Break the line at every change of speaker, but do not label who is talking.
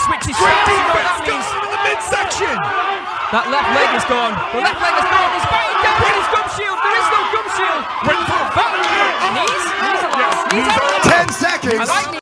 switches shots. You know what that means?
In the midsection.
That left leg is gone. The left leg is gone. He's biting down with his gum shield. There is no gum shield.
Went for a back.
Knees? Knees are last. Knees are last.
10 seconds.
I like